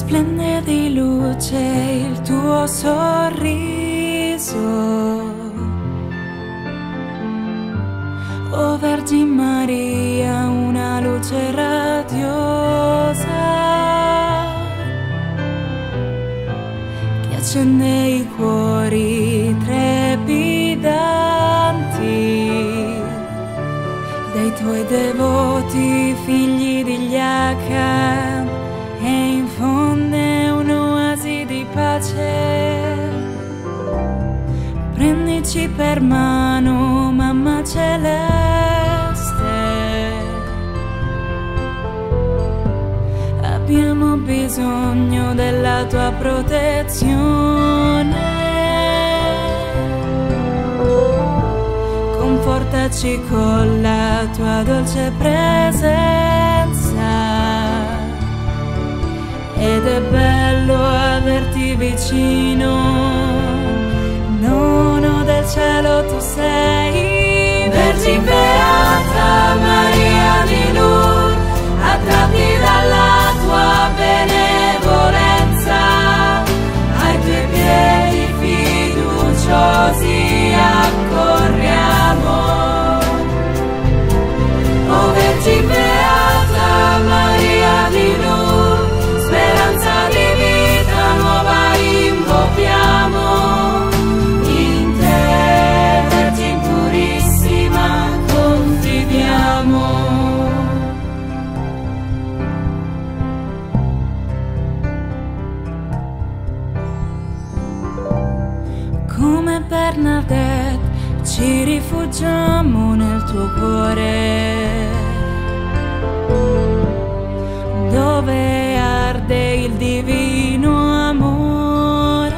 Splende di luce il tuo sorriso. Oh Vergine Maria, una luce radiosa che accende i cuori trepidanti dei tuoi devoti figli di Jacob, e infonde un'oasi di pace. Prendici per mano, Mamma Celeste, abbiamo bisogno della tua protezione. Confortaci con la tua dolce presenza, ed è bello averti vicino. Nono del cielo tu sei, Vergine beata Maria di Lourdes, attratti dalla tua benevolenza, ai tuoi piedi fiduciosi accorriamo. Oh Vergine beata Maria di Lourdes, speranza di vita nuova invochiamo. In te, Vergine purissima, confidiamo. Come Bernadette ci rifugiamo nel tuo cuore, dove arde il divino amore.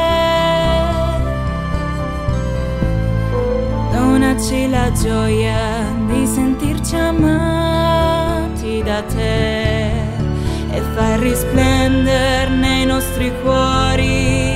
Donaci la gioia di sentirci amati da te, e far risplendere nei nostri cuori